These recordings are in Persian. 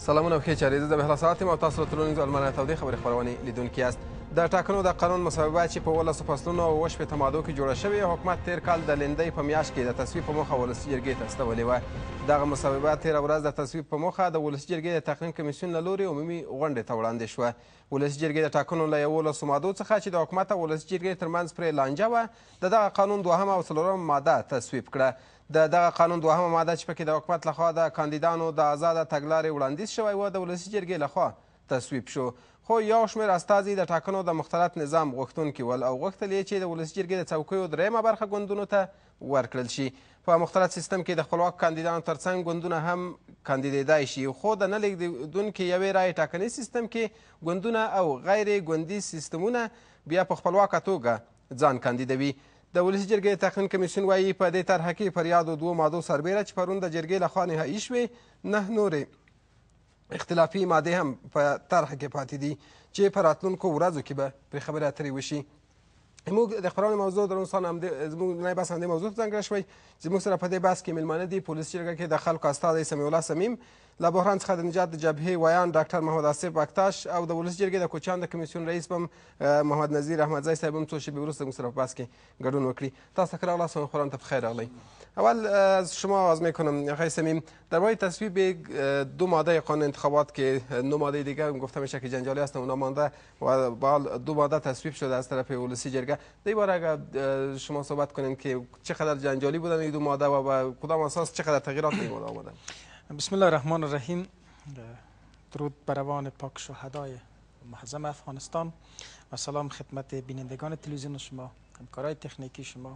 سلامونه او ښې چارې زه د بهلا ساعت یم او تاسو د تولونیوز المانه تودې خبرې خپرونې لیدونکي یاست. د ټاکنو د قانون مصوبه چې په 11 فصلونو او 8 مادو کې جوړه شوې، حکومت تېر کال د لندۍ په میاشت کې د تصویب په موخه ولسي جرګې ته استولې وه. دغه مصوبه تېره ورځ د تصویب په موخه د ولسي جرګې د تقنین کمیسیون له لورې عمومي غونډې ته وړاندې شوه. ولسي جرګې د ټاکنو له 11 مادو څخه چې د حکومت او ولسي جرګې ترمنځ پرې لانجه وه، د دغه قانون 2 او 4 ماده تصویب کړه. د دغه قانون 2 ماده چې پکې د حکومت لخوا د کاندیدانو د آزاده تګلارې وړاندیز شوی و، د ولسي جرګې لخوا تصویب شو. خو یو شمېر استازي د ټاکنو د مختلط نظام غوښتونکي ول او غوښتل یې چې د ولسي جرګې د څوکیو درېیمه برخه ګوندونو ته ورکړل شي. په مختلط سیستم کې د خپلواک کاندیدانو ترڅنګ ګوندونه هم کاندیدېدای شي، خو د نه لیږدونکي یوې رایې ټاکنیز سیستم کې ګوندونه او غیر ګوندي سیستمونه بیا په خپلواکه توګه ځان کاندیدوي. د ولسي جرګې تقنین کمیسیون وایي په دې طرحه کې پر یادو 2 مادو سربیره چې پرون د جرګې لخوا نهایي شوې، 9 نورې اختلافي مادې هم په طرحه کې پاتې دي چې په راتلونکو ورځو کې به پرې خبرې اترې وشي. موږ د خپرونې موضوع درون زموږ نړۍ بحث همدې موضوع ته ځانګړی شوی. زموږ سره په دې بحث کې میلمانه دي په ولسي جرګه کې د خلکو استازی سمیع الله صمیم، له بحران څخه د نجات د جبهې ویان ډاکټر محمد آصف بکتاش او د ولسي جرګې د کوچیان د کمیسیون رئیس هم محمد نظیر احمدزی صاحب هم څو شېبې وروسته موږ سره په بحث کې ګډون وکړي. تاسو ته راغلاست و خبران ته بخیر راغلی. اول از شما آغاز میکنم آقای صمیم، درباره تصویب 2 ماده قانون انتخابات که 9 ماده دیگه گفته میشه که جنجالی هستن اونا مانده و با 2 ماده تصویب شده از طرف ولسی جرگه، در باره اگر شما صحبت کنیم که چقدر جنجالی بودن این 2 ماده و با کدام اساس چقدر تغییرات این ماده آمدن؟ بسم الله الرحمن الرحیم. درود بر روان پاک شهدای معظم افغانستان و سلام خدمت بینندگان تلویزیون شما، همکارای تکنیکی شما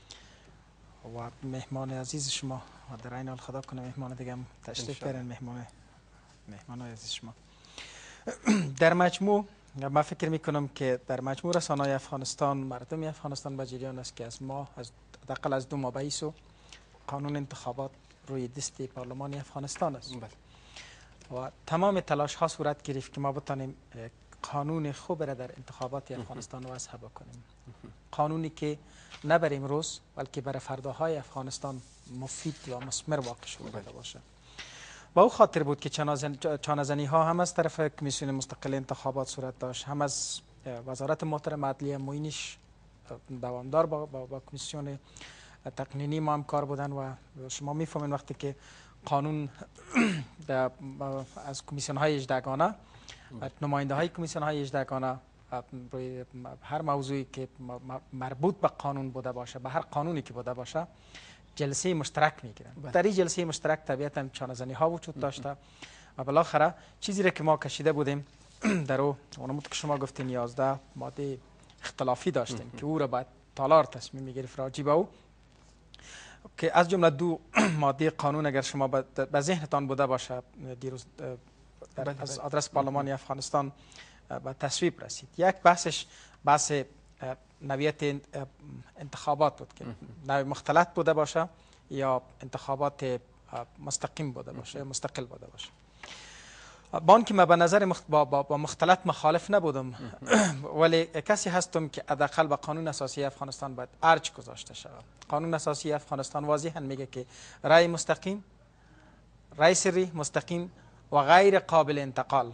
و مهمان عزیز شما و در این حال خدا کنه مهمان دیگه هم تشریف بیارن. مهمان عزیز شما در مجموع من فکر میکنم که در مجموع رسانه‌های افغانستان، مردم افغانستان به جریان است که از ما حداقل از 2 ماه بیست قانون انتخابات روی دست پارلمان افغانستان است و تمام تلاش ها صورت گرفت که ما بتانیم قانون خوب را در انتخابات افغانستان وضع بکنیم، قانونی که نه بر امروز بلکه برای فرداهای افغانستان مفید و مثمر واقع شده باشه. با او خاطر بود که چانه‌زنی ها هم از طرف کمیسیون مستقل انتخابات صورت داشت، هم از وزارت محترم عدلیه معینش دوامدار با کمیسیون تقنینی ما هم کار بودن و شما میفهمین وقتی که قانون از کمیسیون های اجداگانه نماینده های کمیسیون های اجداگانه روی هر موضوعی که مربوط به قانون بوده باشه، به هر قانونی که بوده باشه جلسه مشترک میگیرن. در این جلسه مشترک طبیعتا چانه‌زنی ها وجود داشته و بالاخره چیزی را که ما کشیده بودیم در اونمود که شما گفتین 11 ماده اختلافی داشتیم که او را باید تالار تصمیم میگرفت راجع به او، که از جمله 2 ماده قانون اگر شما به ذهنتان بوده باشه دیروز از آدرس پارلمان افغانستان به تصویب رسید. یک بحث نوعیت انتخابات بود که نوع مختلط بوده باشه یا انتخابات مستقیم بوده باشه، مستقل بوده باشه. با آنکه من به نظر با مختلط مخالف نبودم ولی کسی هستم که حداقل به قانون اساسی افغانستان باید ارج گذاشته شود. قانون اساسی افغانستان واضحا میگه که رأی مستقیم، رأی سری مستقیم و غیر قابل انتقال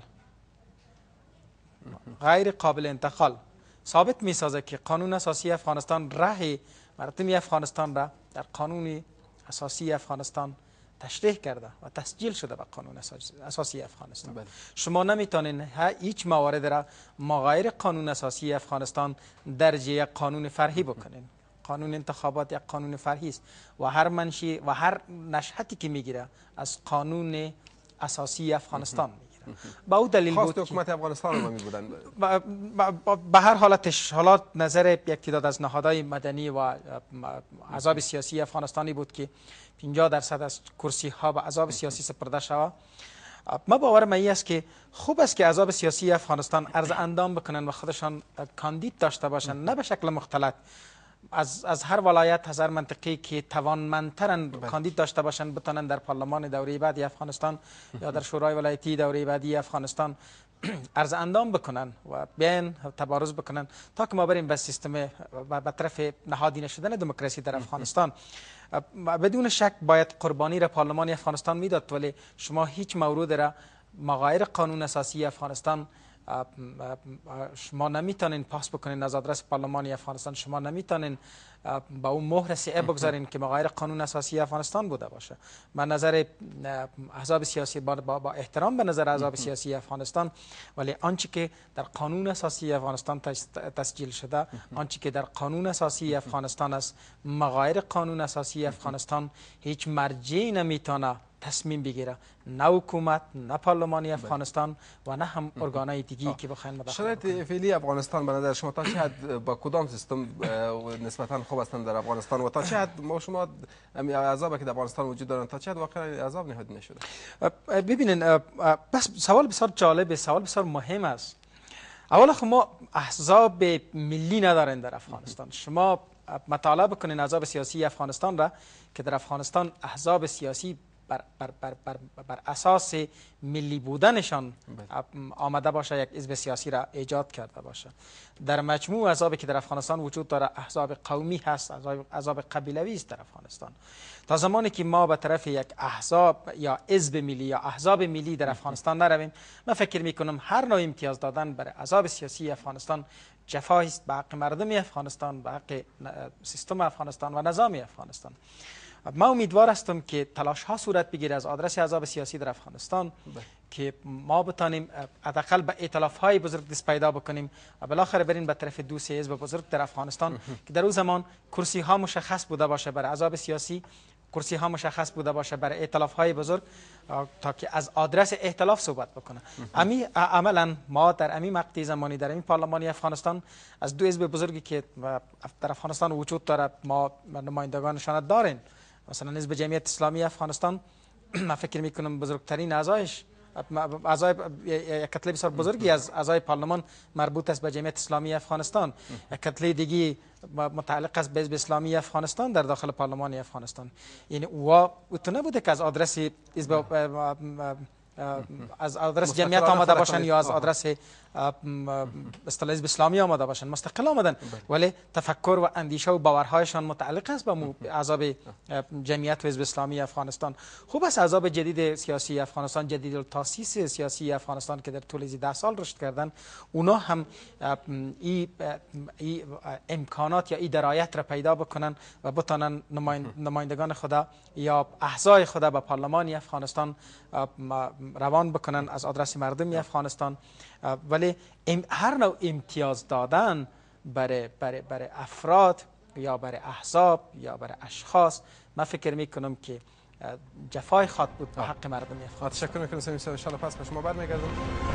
ثابت می سازه که قانون اساسی افغانستان راه مردم افغانستان را در قانون اساسی افغانستان تشریح کرده و تسجیل شده به قانون اساسی افغانستان. شما نمیتونین هیچ موارد را مغایر قانون اساسی افغانستان درجه یک قانون فرعی بکنین. قانون انتخابات یک قانون فرعی است و هر منشی و هر نشأتی که میگیره از قانون اساسی افغانستان میگیره. با او دلیل بود حکومت افغانستان رو میبودن به هر حالات نظر یک تعداد از نهادهای مدنی و احزاب سیاسی افغانستانی بود که 50% از کرسی ها به احزاب سیاسی سپرده شود. ما باورم این است که خوب است که احزاب سیاسی افغانستان عرض اندام بکنن و خودشان کاندید داشته باشند، نه به شکل مختلط از هر ولایت، از هر منطقه که توانمندترن کاندید داشته باشند بتونن در پارلمان دوره بعدی افغانستان یا در شورای ولایتی دوره بعدی افغانستان عرض اندام بکنن و بیان تبارز بکنن تا که ما بریم به سیستم به طرف نهادینه شدن دموکراسی در افغانستان. بدون شک باید قربانی را پارلمان افغانستان میداد، ولی شما هیچ مورد را مغایر قانون اساسی افغانستان شما نمیتونین پاس بکنین از آدرس پارلمانی افغانستان، شما نمیتونین با اون مهر سیعه بگذارین که مغایر قانون اساسی افغانستان بوده باشه. من نظر احزاب سیاسی با احترام به نظر احزاب سیاسی افغانستان، ولی آنچه که در قانون اساسی افغانستان تسجیل شده، آنچه که در قانون اساسی افغانستان است، مغایر قانون اساسی افغانستان هیچ مرجعی نمیتونه تصمیم بگیره، نه حکومت، نه پارلمانی افغانستان و نه هم ارگانهای دیگی که بخواین مداخله. شرایط فعلی افغانستان به نظر شما تا چه حد با کدام سیستم نسبتا خوب هستند در افغانستان و تا چه حد شما عذابی که در افغانستان وجود دارند تا چه حد واقعا عذاب نهادی نشده؟ ببینین، بس سوال بسیار جالب، سوال بسیار مهم است. اولا خب ما احزاب ملی نداریم در افغانستان. شما مطالعه بکنین احزاب سیاسی افغانستان را که در افغانستان احزاب سیاسی بر اساس ملی بودنشان آمده باشه، یک حزب سیاسی را ایجاد کرده باشه. در مجموع احزابی که در افغانستان وجود داره، احزاب قومی هست، احزاب قبیلوی است در افغانستان. تا زمانی که ما به طرف یک احزاب یا حزب ملی یا احزاب ملی در افغانستان نرویم، من فکر میکنم هر نوع امتیاز دادن برای احزاب سیاسی افغانستان جفایی است به حق مردم افغانستان، به حق سیستم افغانستان و نظام افغانستان. ما امیدوار هستم که تلاش ها صورت بگیره از آدرس احزاب سیاسی در افغانستان که ما بتانیم حداقل به ائتلاف های بزرگ دست پیدا بکنیم و بالاخره بریم به طرف دو سه حزب بزرگ در افغانستان که در اون زمان کرسی ها مشخص بوده باشه برای احزاب سیاسی، کرسی ها مشخص بوده باشه برای ائتلاف های بزرگ، تا که از آدرس ائتلاف صحبت بکنه. عملا ما در امی مقطع زمانی در امی پارلمانی افغانستان از دو حزب بزرگی که در افغانستان وجود داره ما نمایندگانشان داریم. مثلا حزب جمعیت اسلامی افغانستان من فکر میکنم بزرگترین اعضای یک کتله بسیار بزرگی از اعضای پارلمان مربوط است به جمعیت اسلامی افغانستان. یک کتله دیگی متعلق است به حزب اسلامی افغانستان در داخل پارلمان افغانستان. یعنی او تو نبوده که از آدرس جمعیت آمده باشن یا از آدرس اصطلاح حزب اسلامی آمده باشن، مستقل آمدن، ولی تفکر و اندیشه و باورهایشان متعلق است به احزاب جمعیت و حزب اسلامی افغانستان. خوب است احزاب جدید سیاسی افغانستان، جدید التاسیس سیاسی افغانستان که در طول 10 سال رشد کردن، اونا هم این امکانات یا این درایت را پیدا بکنن و بتانن نمایندگان خدا یا اعضای خدا به پارلمان افغانستان روان بکنن از آدرس مردم افغانستان. ولی هر نوع امتیاز دادن برای افراد یا برای احزاب یا برای اشخاص، من فکر میکنم که جفای خواهد بود به حق مردم افغانستان. تشکر میکنم سمیم صاحب. ان شاء الله پس به شما برمیگردم.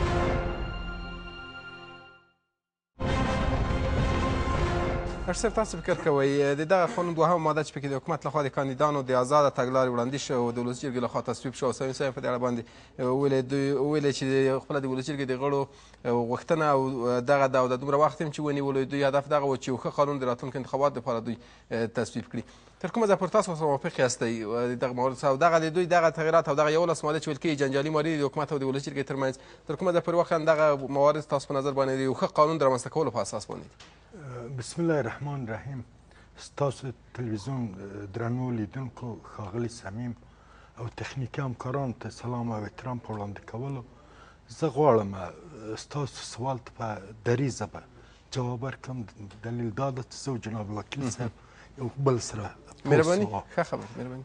تاسو فکر کوئ د دغه قانون دوهمه ماده چې پکې د حکومت لخوا د کاندیدانو د آزاده تګلارې وړاندیز شوی او د ولس جرګې لخوا تصویب شو، سمیم صاحب په دې اړه باندې ویلې چې خپله د ولس جرګې د غړو غوښتنه او دغه د دومره وخت هم چې ونیولو دوی هدف دغه و چې یو ښه قانون د راتلونکي انتخاباتو دپاره دوی تصویب کړي. تر کومه ځایه پورې تاسو سره موافق یاستئ دغه موارد او دغه د دوی دغه تغییرات او دغه 11 ماده چې ویل کېږي جنجالي ماده د حکومت او د ولس جرګې ترمنځ، تر کومه ځایه پورې واقعا دغه موارد تاسو په نظر باندې د یو ښه قانون د رامنځته کولو په اساس باندې؟ بسم الله الرحمن الرحیم. ستاسو تلویزیون درنو لیدونکو ښاغلي صمیم او تخنیکي همکارانو ته سلام او احترام په وړاندې کولو. زه غواړم ستاسو سوال ته په دري ژبه جواب ورکړم. دلیل دا ده چې زه جناب وکیل صاحب یو بل سره مهرباني ښه خبر مهرباني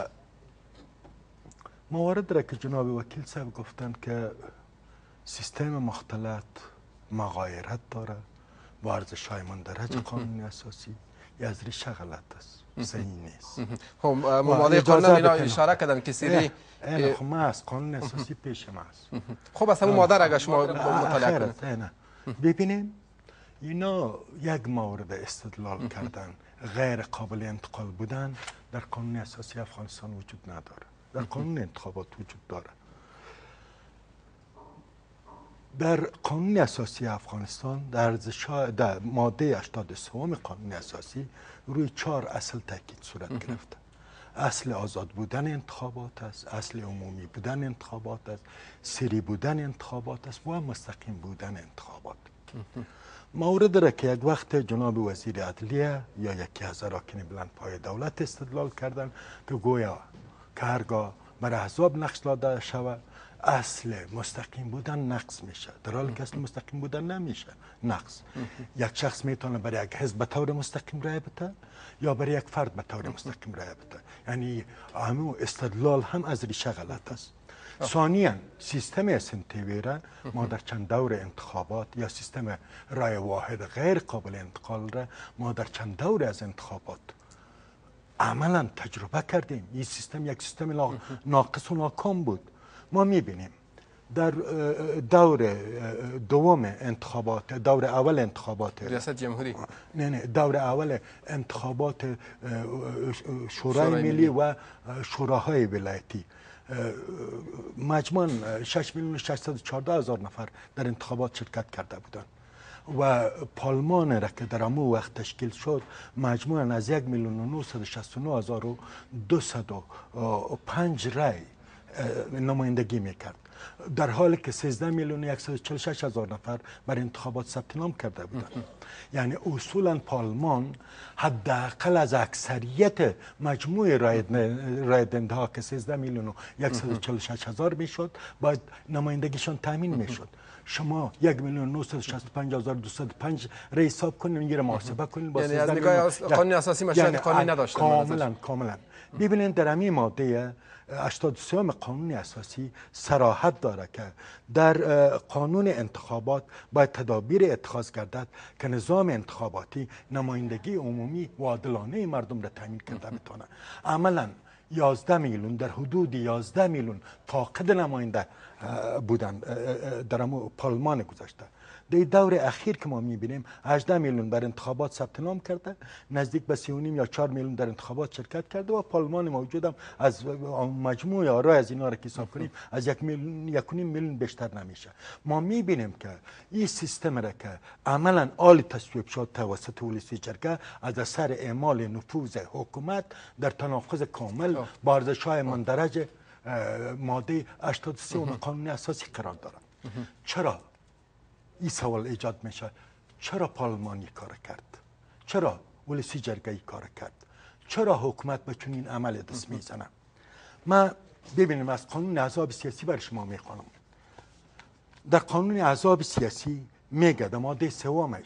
موارد را که جناب وکیل صاحب گفتن که سیستم مختلط مغایرت داره با ارزش‌های مندرج قانون اساسی، یه از ریشه غلط است، صحیح نیست. خب ماده قانون اینا اشاره کردن که سری خب ما از قانون اساسی پیش ما است. خب از همون ماده را اگه شما مطالعه کنید ببینین اینا یک مورد استدلال کردن غیر قابل انتقال بودن در قانون اساسی افغانستان وجود نداره، در قانون انتخابات وجود داره. در قانون اساسی افغانستان در ماده 83 قانون اساسی روی 4 اصل تاکید صورت گرفته. اصل آزاد بودن انتخابات است، اصل عمومی بودن انتخابات است، سری بودن انتخابات است و مستقیم بودن انتخابات. مورد را که یک وقت جناب وزیر عدلیه یا یکی از اراکین بلندپای دولت استدلال کردن که گویا که هرگاه بر احزاب نقش داده شود اصل مستقیم بودن نقص میشه، در حالی که اصل مستقیم بودن نمیشه نقص. یک شخص میتونه برای یک حزب به طور مستقیم رای بده یا برای یک فرد به طور مستقیم رای بده. یعنی همون استدلال هم از ریشه غلط است. ثانیاً سیستم اسنتیوی را ما در چند دور انتخابات یا سیستم رای واحد غیر قابل انتقال را ما در چند دور از انتخابات عملا تجربه کردیم. این سیستم یک سیستم ناقص و ناکام بود. ما میبینیم در دور دوم انتخابات، دور اول انتخابات ریاست جمهوری، نه دور اول انتخابات شورای ملی و شوراهای ولایتی، مجموعاً 6,614,000 نفر در انتخابات شرکت کرده بودند و پارلمان را که در همون وقت تشکیل شد مجموعاً از 1,969,205 رای نمایندگی میکرد، در حالی که 13,146,000 نفر بر انتخابات ثبت نام کرده بودند. یعنی اصولا پارلمان حداقل از اکثریت مجموع رای دهنده ها که 13,146,000 میشد باید نمایندگیشان تامین میشد. شما 1,965,205 رای حساب کنین، میگیره محاسبه کنین با یعنی از نگاه قانون اساسی مشروعیت قانونی نداشته. کاملا ببینید در همین ماده 83 قانون اساسی صراحت داره که در قانون انتخابات باید تدابیر اتخاذ گردد که نظام انتخاباتی نمایندگی عمومی و عادلانه مردم را تامین کرده بتونه. عملا 11 میلیون در حدود 11 میلیون فاقد نماینده بودند در پارلمان گذشته. در دور اخیر که ما میبینیم 18 میلیون بر انتخابات ثبت نام کرده، نزدیک به 3.5 یا 4 میلیون در انتخابات شرکت کرده و پارلمان موجود هم از مجموع آرای از اینا را که حساب کنیم از 1.5 میلیون بیشتر نمیشه. ما میبینیم که این سیستم را که عملا عالی تصویب شد توسط ولسی جرگه از اثر اعمال نفوذ حکومت در تناقض کامل با ارزش‌های مندرج ماده 83 قانون اساسی قرار دارد. چرا این سوال ایجاد میشه؟ چرا پارلمان این کار کرد؟ چرا ولسی جرگه این کار کرد؟ چرا حکومت به چنین عمل دست میزنه؟ ما ببینیم از قانون احزاب سیاسی بر شما میخوانم. در قانون احزاب سیاسی میگه در ماده 3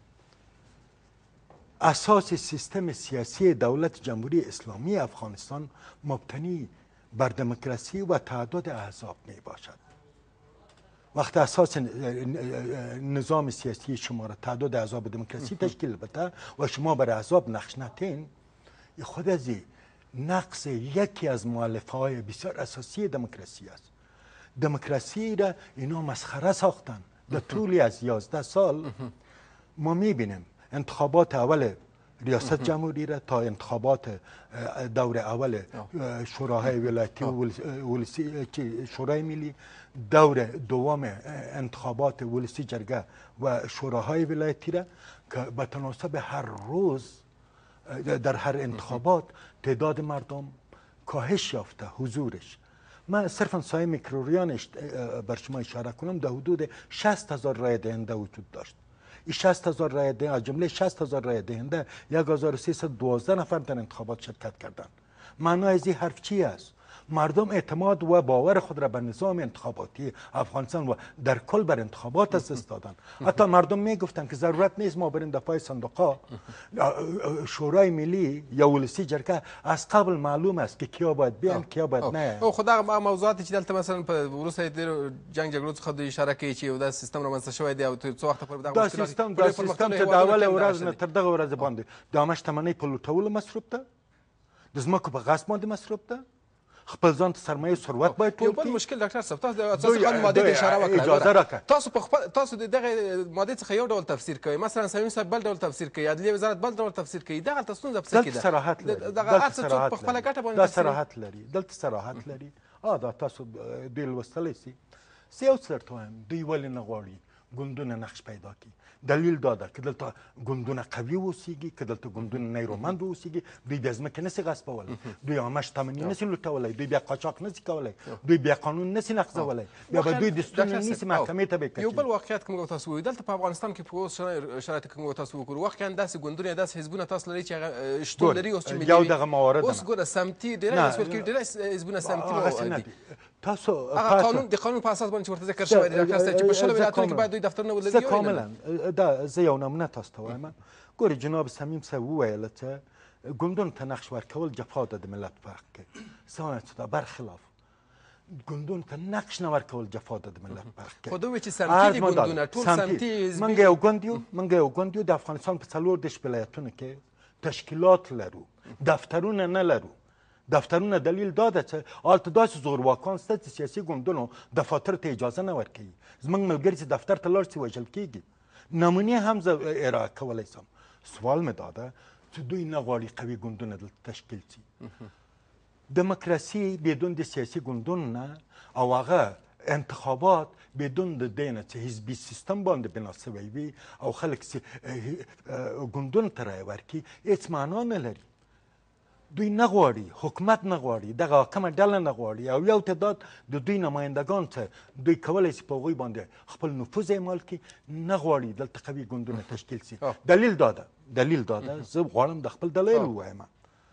اساس سیستم سیاسی دولت جمهوری اسلامی افغانستان مبتنی بر دموکراسی و تعدد احزاب می باشد. وقتی اساس نظام سیاسی شما را تعداد احزاب دموکراسی تشکیل بده و شما بر احزاب نقش نتین، خود از نقص یکی از مؤلفه‌های بسیار اساسی دموکراسی است. دموکراسی را اینا مسخره ساختن. در طول از 11 سال ما میبینیم انتخابات اول ریاست جمهوری را تا انتخابات دور اول شوراهای ولایتی و شورای ملی، دور دوم انتخابات ولسی جرگه و شوراهای ولایتی را که به تناسب هر روز در هر انتخابات تعداد مردم کاهش یافته حضورش. من صرفا سایه میکروریانش بر شما اشاره کنم، در حدود 60,000 رای دهنده وجود داشت. این 60,000 رای دهنده از جمله 60,000 رای دهنده 1,312 نفر در انتخابات شرکت کردند. معنای از این حرف چی است؟ مردم اعتماد و باور خود را به نظام انتخاباتی افغانستان و در کل بر انتخابات از دست دادن. حتی مردم میگفتن که ضرورت نیست ما بریم دفاع صندوقها، شورای ملی یا ولسی جرگه از قبل معلوم است که کیا باید بیان کیا باید نه. او خدا موضوعاتی چې دلته مثلا په وروسته د جنگ جګړو څخه د اشاره کوي چې دا سیستم رامنځته شوی دی او څو وخت پورې دا سیستم چې د اول ورځ نه تر دغه ورځ باندې د عامه شتمنۍ په لوټولو مصروف ده، د ځمکو په غصب باندې مصروف ده، خپل ځان ته سرمایه ثروت باید ټول کړي. یو بل مشکل ډاکټر صاحب، تاسو د اساسي قانون ماده ته اشاره وکړه، اجازه راکړه. تاسو د دغه ماده څخه یو ډول تفسیر کوي، مثلا صمیم صاحب بل ډول تفسیر کوي، عدلیه وزارت بل ډول تفسیر کوي. دغه تاسو د څه کې ده صراحت لري، دغه هڅه په خپل ګټه باندې دا صراحت لري، دلته صراحت لري. دا تاسو دوی لوستلی سي. زه یو څه درته وایم، دوی ولې نه غواړي ګوندونه نقش پیدا کړي؟ دلیل دا ده که دلته ګوندونه قوي اوسیږي، که دلته ګوندونه نیرومند اوسیږي، دوی بیا ځمکې نسي غصبولی، دوی عامه شتمني نسي لوټولی، دوی بیا قاچاق نسي کولی، دوی بیا قانون نسي نقضولی، بیا به دوی دستونه نیسي محکمې ته بکړي. یو بل واقعیت که موږ تاسو ووایو دلته په افغانستان کې په اوس شرایطو کې موږ تاسو وګورو، واقعا داسې ګوندونه داسې حزبونه تاسو لري چې هغه شتون لري اوس چې یو دغه موارد اوس ګوره سمتي ډېری اوس ورکوي، ډېری حزبونه سمتي تاسو هغه قانون د قانون په اساس باندې چې ورته ذکر شوی دی ډاکټر صاحب چې په شلو ولایتونو کې باید دوی دفترونه ولري زه کاملا دا زه یو نمونه تاسو ته وایم ګورې جناب صمیم صاحب وویله چې ګوندونو ته نقش ورکول جفا ده د ملت په حق کې زه وایم چې دا برخلاف ګوندونو ته نقش نه ورکول جفا ده د ملت په حق کې خو دوی وایي چې سمتي دي ګوندونه ټول سمتي موږ یو ګوند یو د افغانستان په 14 ولایتونو کې تشکیلات لرو دفترونه نه لرو دفترونه دلیل داده چې هلته داسې زورواکان شته چې سیاسي ګوندونو دفاتر ته اجازه نه ورکوي زموږ ملګري چې دفتر ته لاړ شي وژل کېږي نمونې هم زه ارائه کولی شم سوال مې داده چې دوی نه غواړي قوي ګوندونه دلته تشکیل شي دموکراسي بدون د سیاسي ګوندونو نه او هغه انتخابات بدون د دې نه چې حزبي سیستم باندې بنا شوی وي او خلک ګوندونو ته رایه ورکړي هېڅ معنا نه لري دوی نه غواړي حکومت نه غواړي دغه حاکمه ډله نه غواړي او یو تعداد د دوی نمایندګان څه دوی کولی شي په هغوی باندې خپل نفوذ اعمال کړي نه غواړي دلته قوي ګوندونه تشکیل شي دلیل داده زه غواړم د خپل دلایل ووایم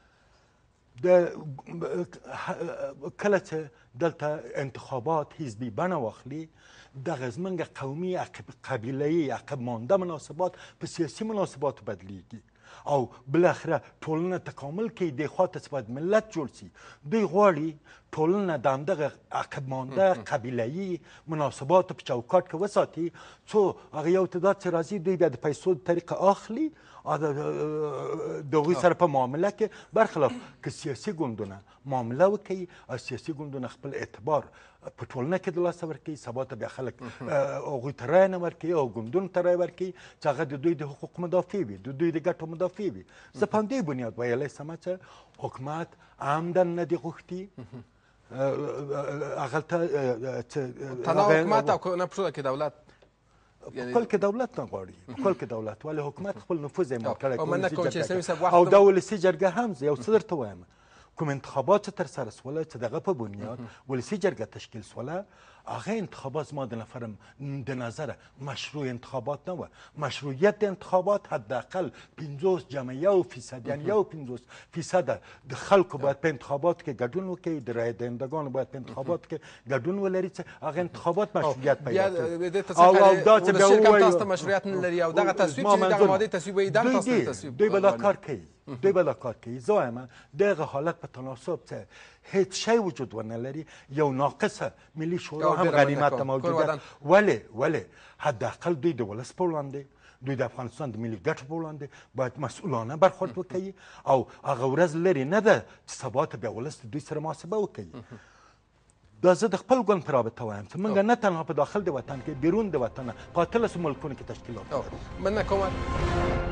کله چې دلته انتخابات حزبي بڼه واخلي دغه زموږ قومي قبیلهیي عقب مانده مناسبات په سیاسي مناسباتو بدلیږي او بالاخره ټولنه تکامل کوي دې خواته چې باید ملت جوړ شي دوی غواړي ټولنه د همدغه عقب مانده قبیلهیي مناسباتو په چوکاټ کې وساتي څو هغه یو تعداد چې راځي دوی بیا د پیسو د طریقه اخلي د هغوی سره په معامله کې برخلاف که سیاسي ګوندونه معامله وکوي او سیاسي ګوندونه خپل اعتبار په ټولنه کې د لاسه ورکوي سبا ته بیا خلک هغوی ته رایه نه ورکوي او ګوندونو ته رایه ورکوي چې هغه د دوی د حقوق مدافع وي د دوی د ګټو مدافع وي زه په همدې بنیاد ویلی شم چې حکومت عمدن نه دی غوښتي هغلته تنها حکومت او نه پښتو کې دولت کل کې دولت نه غواړي کل کې دولت ولې حکومت خپل نفوذ اعمال کړی او دا ولسي جرګه هم زه یو څه درته وایم کوم انتخابات چې ترسره سوله چې دغه په بنیاد ولسي جرګه تشکیل سوله هغه انتخابات زما د نفرم د نظره مشروع انتخابات نه وه مشروعیت انتخابات حداقل 50% یعنی 50% د خلکو باید په انتخابات کې ګډون وکړي د رایه دهندگانو باید په انتخابات کې ګډون ولري چې هغه انتخابات مشروعیت پیدا کړي او دا چې بیا ووایو تاسو ته مشروعیت نه لري او دغه تصویب چې دغه ماده تصویب وي دغه تاسو تصویب دوی به دا کار کوي دوی به دا کار کوي زه وایم دغه حالت په تناسب چې هیڅ شی وجود ونه لري یو ناقصه ملي شورا هم غنیمت موجوده ولې حداقل دوی د ولس په وړاندې دوی د افغانستان د ملي ګټو په وړاندې باید مسؤلانه برخورد وکوي او هغه ورځ لرې نه ده چې سبا ته بیا ولس د دوی سره محاسبه وکوي دا زه د خپل ګوند په رابطه وایم چې موږ نه تنها په داخل د وطن کې بیرون د وطن په 13 ملکونو کې تشکیلات لرو مننه کوم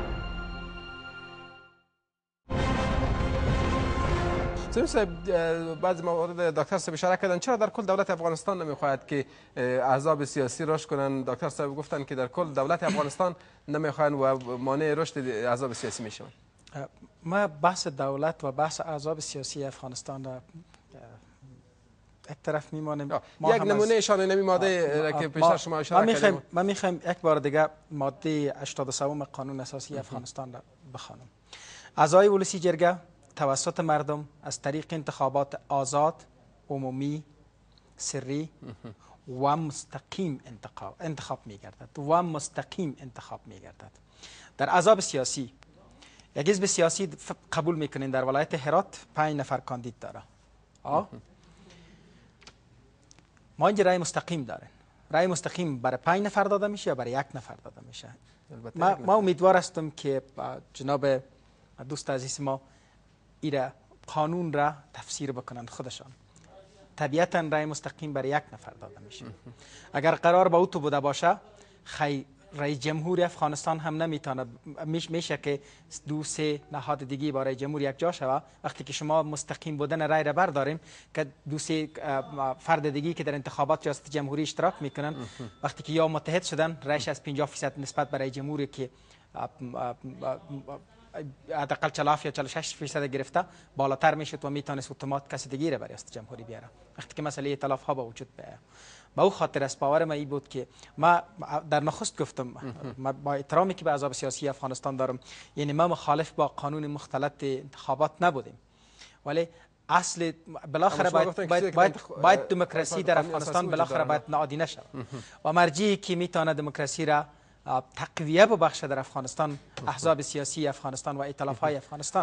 سمیم صاحب بعضی موارد دکتر صاحب اشاره کردن چرا در کل دولت افغانستان نمیخواهد که احزاب سیاسی رشد کنند دکتر صاحب گفتن که در کل دولت افغانستان نمیخواهند و مانع رشد احزاب سیاسی میشوند ما بحث دولت و بحث احزاب سیاسی افغانستان را یک طرف میمانیم یک نمونه اشاره نمی ماده که پیشتر شما اشاره کردیم ما میخوایم یک بار دیگه ماده 83 قانون اساسی افغانستان را بخوانم اعضای ولسی جرگه توسط مردم از طریق انتخابات آزاد، عمومی، سری و مستقیم انتخاب می گردد در احزاب سیاسی یک حزب سیاسی قبول میکنین در ولایت هرات 5 نفر کاندید داره ما اینجا رای مستقیم داریم رای مستقیم برای 5 نفر داده میشه یا برای 1 نفر داده میشه ما امیدوار هستم که جناب دوست عزیز ما ایره قانون را تفسیر بکنند خودشان طبیعتا رای مستقیم برای 1 نفر داده میشه اگر قرار با اوتو بوده باشه رئیس جمهوری افغانستان هم نمیتونه میشه که 2-3 نهاد دیگه با رئیس جمهور یک جا شوه وقتی که شما مستقیم بودن رای را برداریم که 2-3 فرد دیگه که در انتخابات ریاست جمهوری اشتراک میکنن وقتی که یا متحد شدن رایش از 50% نسبت برای جمهوری که حداقل 40 یا 46% گرفته بالاتر میشد و میتونست اتومات کسی دیگه را برای ریاست جمهوری بیاره وقتی که مسئله ائتلاف ها به وجود بیاید با او خاطر از باور ما این بود که ما در نخست گفتم ما با احترامی که به احزاب سیاسی افغانستان دارم یعنی ما مخالف با قانون مختلط انتخابات نبودیم ولی اصل بالاخره باید دموکراسی در افغانستان بالاخره باید نهادینه شود و مرجعی که میتونه دموکراسی را تقویه ببخشه در افغانستان احزاب سیاسی افغانستان و ائتلاف های افغانستان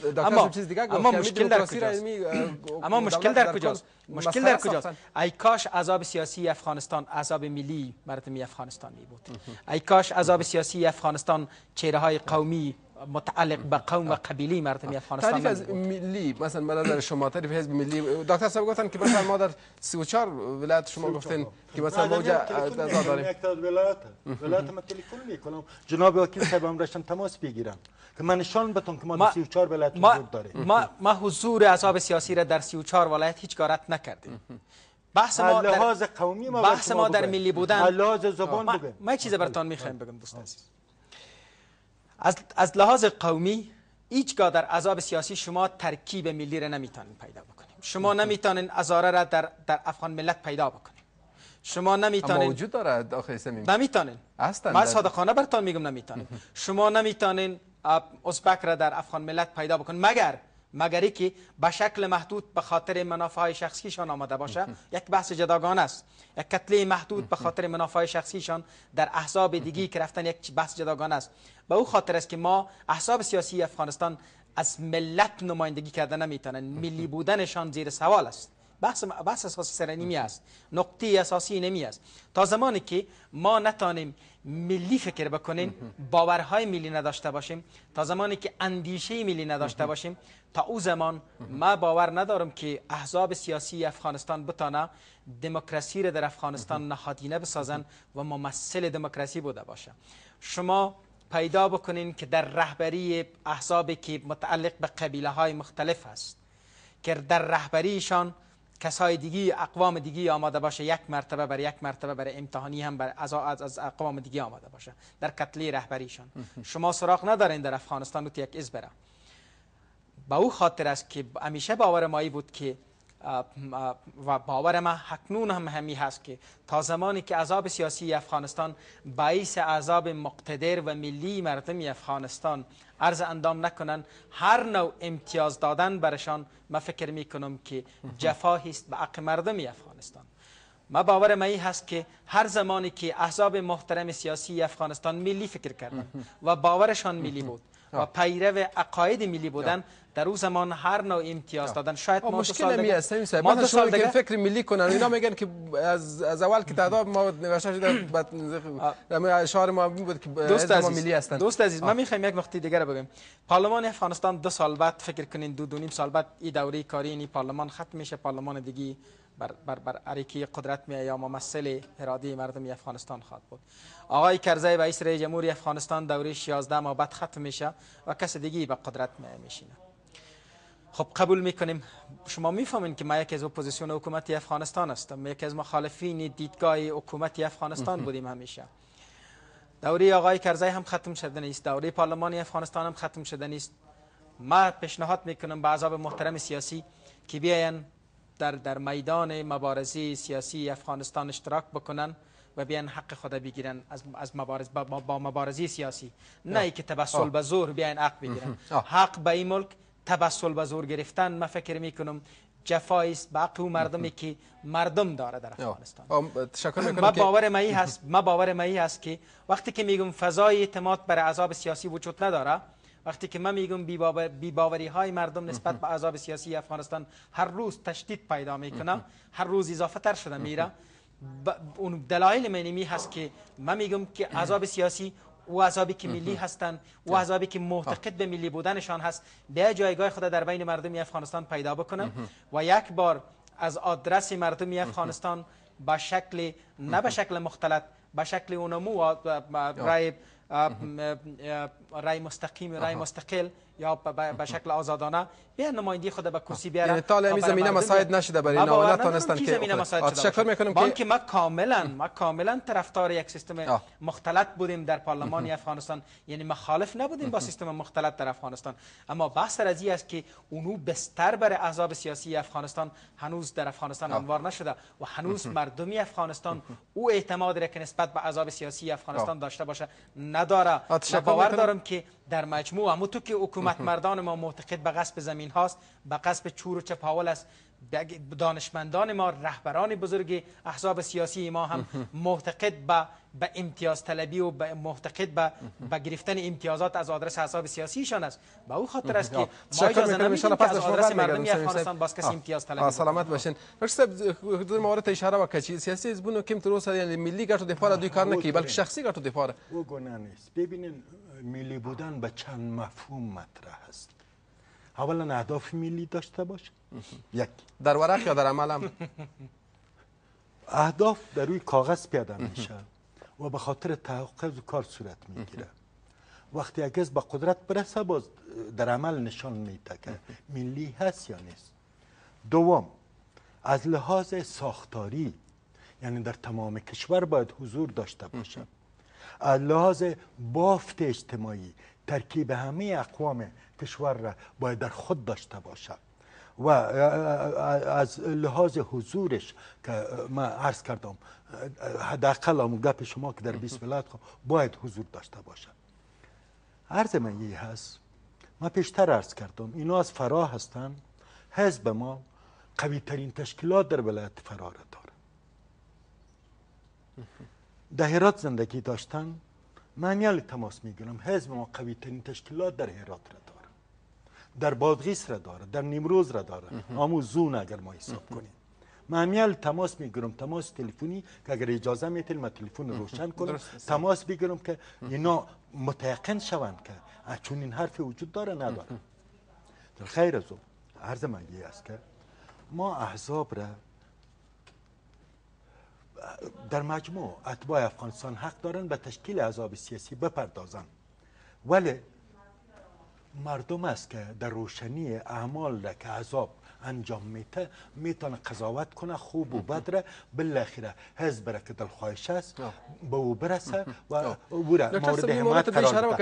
اما مشکل در کجاست؟ مشکل در کجاست؟ ای کاش احزاب سیاسی افغانستان احزاب ملی مردمی افغانستان می بود. ای کاش احزاب سیاسی افغانستان چهره های قومی متعلق به قوم و قبیله مردمی افغانستان تعریف از ملی مثلا به نظر شما تعریف حزب ملی دکتر صاحب گفتن که مثلا ما در 34 ولایت شما گفتین که مثلا موج آزاد داریم. یک تا ولایت ما تلفن میکنم جناب وکیل صاحب هم داشتن تماس بگیرن که من نشان بدم که ما در 34 ولایت حضور داریم. ما حضور احزاب سیاسی را در 34 ولایت هیچ کارت نکردیم. بحث ما در لحاظ قومی ما در ملی بودن لحاظ زبان بگم. ما چیز براتون میخوایم بگم دوست عزیز. از لحاظ قومی هیچگاه در احزاب سیاسی شما ترکیب ملی را نمیتونین پیدا بکنیم. شما نمیتونین هزاره را در افغان ملت پیدا بکنیم. شما نمیتونین. اما وجود داره داخل سیمی. نمیتونین. من صادقانه براتون میگم نمیتونین. شما نمیتونین ازبک را در افغان ملت پیدا بکنین مگری که به شکل محدود به خاطر منافع شخصیشان آمده باشه. یک بحث جداگانه است. یک کتله محدود به خاطر منافع شخصیشان در احزاب دیگی که رفتن یک بحث جداگانه است. به او خاطر است که ما احزاب سیاسی افغانستان از ملت نمایندگی کردن نمیتونن. ملی بودنشان زیر سوال است. بحث اساسی سرنیمی است. نقطه اساسی نمی است. تا زمانی که ما نتانیم ملی فکر بکنیم، باورهای ملی نداشته باشیم، تا زمانی که اندیشه ملی نداشته باشیم، تا او زمان ما باور ندارم که احزاب سیاسی افغانستان بتانه دموکراسی را در افغانستان نهادینه بسازن و ممثل دموکراسی بوده باشه. شما پیدا بکنین که در رهبری احزابی که متعلق به قبیله های مختلف است که در رهبریشان کسای دیگی اقوام دیگی آماده باشه، یک مرتبه بر امتحانی هم بر از اقوام دیگی آماده باشه در کتله رهبریشان. شما سراغ ندارین در افغانستان تو یک ازبره. با او خاطر است که همیشه باور مایی بود که و باور ما حکنون هم همی هست که تا زمانی که احزاب سیاسی افغانستان باعث احزاب مقتدر و ملی مردمی افغانستان عرض اندام نکنن، هر نوع امتیاز دادن برشان ما فکر میکنم که جفاهی است به حق مردمی افغانستان. ما باور ما هست که هر زمانی که احزاب محترم سیاسی افغانستان ملی فکر کردن و باورشان ملی بود و پیرو عقاید ملی بودن، در اون زمان هر نوع امتیاز دادن. شاید ما مشکل نمیست ما 2 سال دیگه فکر ملی کنن. اینا میگن که از اول که تعداد ما نوشته شده در اشعار ما بود که ما ملی هستند. دوست عزیز ما میخوایم یک نکته دیگه رو بگم. پارلمان افغانستان 2 سال بعد فکر کنین 2.5 سال بعد این دوره کاری این پارلمان ختم میشه. پارلمان دیگه بر عریکی قدرت می یا ممثل اراده مردم افغانستان خواهد بود. آقای کرزی رئیس جمهوری افغانستان دوره 16 ماه بعد ختم میشه و کس دیگه به قدرت میشینه. خب قبول میکنیم. شما میفهمین که ما یکی از اپوزیسیون حکومت افغانستان هستم، یکی از مخالفین دیدگاه حکومت افغانستان بودیم همیشه. دوره آقای کرزی هم ختم شده نیست، دوره پارلمانی افغانستان هم ختم شده نیست. ما پیشنهاد میکنم به احزاب محترم سیاسی که بیاین در میدان مبارزه سیاسی افغانستان اشتراک بکنن و بیان حق خود بگیرن از با مبارزه سیاسی، نه ای که تبصل به زور بیان حق بگیرن. حق به این ملک تبصل به زور گرفتن ما فکر میکنم جفایی است به حق مردمی که مردم داره در افغانستان. ما باور ما هست که وقتی که میگم فضای اعتماد بر احزاب سیاسی وجود نداره، وقتی که من میگم بی‌باوری های مردم نسبت به احزاب سیاسی افغانستان هر روز تشدید پیدا میکنه، هر روز اضافه تر شده میره، اون دلایل منی هست که من میگم که احزاب سیاسی و احزابی که ملی هستند و احزابی که معتقد به ملی بودنشان هست بیا جایگاه خود در بین مردم افغانستان پیدا بکنن و یک بار از آدرس مردم افغانستان به شکل نه به شکل مختلط، به شکل اونمو رای مستقیم، رای مستقل یا به شکل آزادانه بیا نمایندگی خود به کرسی بیارن. یعنی تا الان زمینه مساعد نشده برای اینا، نتونستن که تشکر میکنم که ما کاملا طرفدار یک سیستم مختلط بودیم در پارلمان افغانستان، یعنی مخالف نبودیم با سیستم مختلط در افغانستان. اما بحث از این است که اونو بستر بر احزاب سیاسی افغانستان هنوز در افغانستان هموار نشده و هنوز مردمی افغانستان او اعتماد را که نسبت نسبت به احزاب سیاسی افغانستان داشته باشه نداره. تشکر باور می‌کنم. دارم که در مجموع همونطور که حکومت مردان ما معتقد به غصب زمین هاست، به غصب چور و چپاول است، دانشمندان ما، رهبران بزرگ احزاب سیاسی ما هم معتقد به امتیاز طلبی و معتقد به گرفتن امتیازات از آدرس احزاب سیاسیشان است. به او خاطر است که ما اجازه نمیدیم که از آدرس مردمی افغانستان باز کسی امتیاز طلبی سلامت باشین. دکتر صاحب در مورد اشاره وکړه چې سیاسي حزبونو کوم تر اوسه یعنی ملي ګټو دپاره دوی کار نه کوي بلکې شخصي ګټو دپاره. او گونه نیست. ببینین ملی بودن به چند مفهوم مطرح است. اولا اهداف ملی داشته باشه، یک در ورق یا در عمل هم اهداف در روی کاغذ پیاده میشه و به خاطر تحقق کار صورت میگیره. وقتی اگه به قدرت برسه باز در عمل نشان میده که ملی هست یا نیست. دوم، از لحاظ ساختاری یعنی در تمام کشور باید حضور داشته باشه. از لحاظ بافت اجتماعی ترکیب همه اقوام کشور را باید در خود داشته باشه و از لحاظ حضورش که من عرض کردم حداقل همون گپ شما که در 20 ولایت باید حضور داشته باشه. عرض من یه هست، من پیشتر عرض کردم اینا از فرا هستن. حزب ما قوی ترین تشکیلات در ولایت فرا را داره. در هرات زندگی داشتن، من یعنی تماس میگیرم حزب ما قوی ترین تشکیلات در هرات را داره، در بادغیس را داره، در نیمروز را داره، همون زون اگر ما حساب کنیم. من یعنی تماس میگیرم، تماس تلفنی که اگر اجازه میتونم من تلفن روشن کنم تماس بگیرم که اینا متيقن شوند که چون این حرف وجود داره نداره. در خیر از او عرض من یه است که ما احزاب را در مجموع اتباع افغانستان حق دارن به تشکیل احزاب سیاسی بپردازن، ولی مردم است که در روشنی اعمال را که احزاب انجام میده میتونه قضاوت کنه خوب و بد را. بالاخره حزب را که دلخواهش است به او برسه و او را مورد حمایت قرار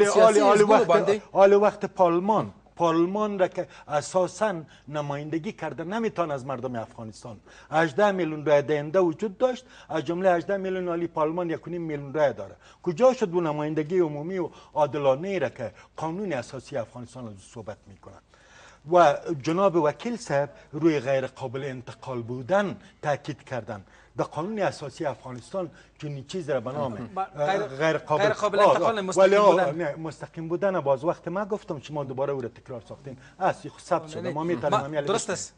بده. حال وقت پارلمان را که اساسا نمایندگی کرده نمیتونه از مردم افغانستان 18 میلیون رای دهنده وجود داشت، از جمله 18 میلیون عالی پارلمان 1.5 میلیون رای داره. کجا شد اون نمایندگی عمومی و عادلانه را که قانون اساسی افغانستان از صحبت میکنه؟ و جناب وکیل صاحب روی غیر قابل انتقال بودن تاکید کردن. در قانون اساسی افغانستان چنین چیز را به نام غیر قابل انتقال مستقیم بودن باز وقت ما گفتم شما دوباره او را تکرار ساختین است ثبت شده. ما میتونیم درست است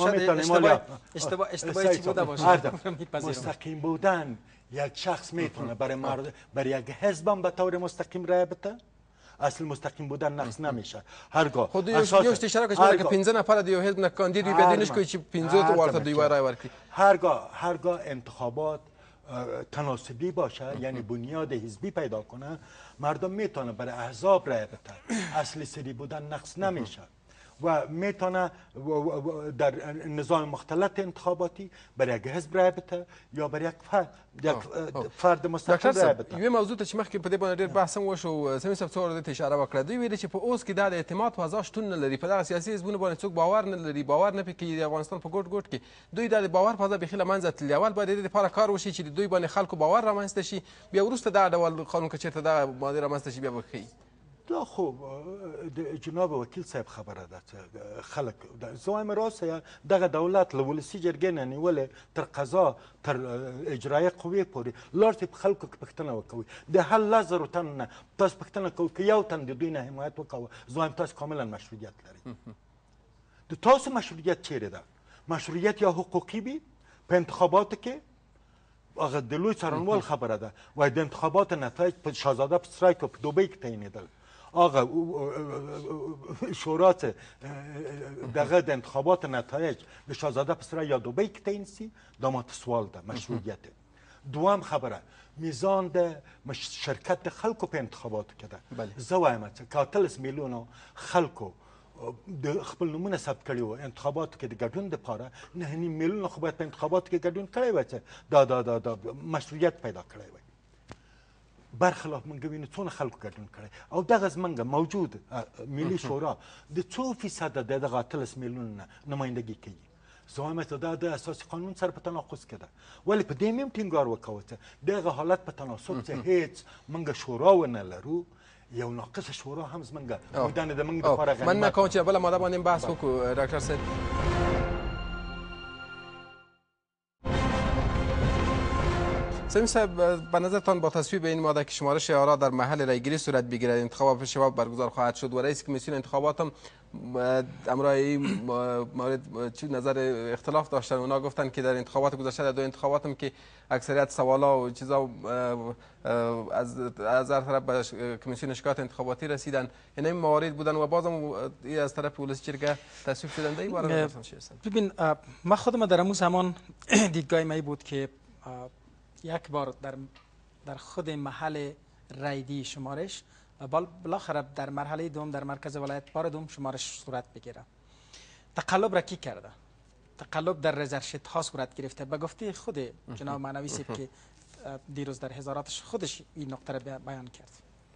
اشتباهی چی بوده باشه. مستقیم بودن یک شخص میتونه برای یک حزب هم به طور مستقیم رای بده. اصل مستقیم بودن نقص نمیشه. هرگاه خود یو اشتراک که 15 نفر دیو حزب نه کاندید وی بدینش کوي چې 15 تو ورته دوی رای ورکړي. هرگاه انتخابات تناسبی باشه یعنی بنیاد حزبی پیدا کنه مردم میتونه برای احزاب رای بده. اصل سری بودن نقص نمیشه و میتونه در نظام مختلط انتخاباتی برای یک حزب رای بده یا برای یک فرد مستقل رای بده. یو موضوع ته چې مخکې په دې باندې ډېر بحث هم وشو، سمې صاحب څو ورته اشاره وکړه. دوی ویلي چې په اوس کې دا د اعتماد فضا شتون نه لري، په دغه سیاسي حزبونو باندې څوک باور نه لري، باور نه پکې د افغانستان په ګوټ ګوټ کې دوی دا د باور فضا بیخي له منځه تللي. اول باید د دې لپاره کار وشي چې د دوی باندې خلکو باور رامنځته شي، بیا وروسته دغه ډول قانون که چېرته دغه ماده رامنځته شي بیا به ښه دا خوب جناب وکیل صاحب خبره ده خلک زایم راسته دغه دولت له ولسي جرګې نه نیولې تر قضا تر اجرایه قوې پورې لاړ په خلکو کې پوښتنه وکوي د هر 1000 تن نه تاسو پوښتنه کوئ که یو تن د دوی نه حمایت وکوه زایم تاسو کاملا مشروعیت لري. د تاسو مشروعیت چیرې ده؟ مشروعیت یا حقوقي وي په انتخاباتو کې هغه د لوی څارنوال خبره ده وایي د انتخابات نتایج په شاهزاده پسرای کې په دوبۍ کې تعیینېدل. آقا شورات دغه د انتخابات نتایج به شاهزاده پسرای یا دوبۍ کې تعیین سي دا ماته سوال ده مشروعیت. دوام خبره میزان د شرکت د خلکو په انتخاباتو کې ده. زه وایم چې 40 میلیونو خلکو د خپل نمونه ثبت کړي وو انتخاباتو کې د ګډون دپاره 9.5 میلیونه خو باید په انتخاباتو کې ګډون کړی وای چې دا مشروعیت پیدا کړی وای. برخلاف منګه وینو څونه خلکو ګډون کړی او دغه زمنګه موجود ملي شورا د څو فیصده د دغه 30 میلیون نمایندګي کوي. سوام ماده اساسی قانون سر په تناقض کده ولی په دې مم ټینګار وکوته دغه حالت په تناسب چې هیڅ منګه شورا ونه لرو یو ناقص شورا هم زمنګه بودن د منګ د فارغ من نکوم چې بل ماده باندې بحث وکړو ډاکټر صاحب. سمیم صاحب به نظرتان با تصویب این ماده که شمارش آرا در محل رایگیری صورت بگیرد انتخابات شفاف برگزار خواهد شد و رئیس کمیسیون انتخابات هم امرای این مورد چی نظر اختلاف داشتن؟ اونا گفتن که در انتخابات گذشته در دو انتخابات هم که اکثریت سوالا و چیزا از هر طرف به کمیسیون شکایت انتخاباتی رسیدن، این موارد بودن و بازم از طرف ولسی چرگه تصویب شدن. در این باره ببین ما خودم در امون زمان دیدگاه می بود که یک بار در خود محل رایدی شمارش و بالاخره در مرحله دوم در مرکز ولایت بار دوم شمارش صورت بگیره. تقلب را کی کرده؟ تقلب در رزرشت ها صورت گرفته. به گفته خود جناب معنوی صاحب که دیروز در هزاراتش خودش این نقطه را بیان کرد.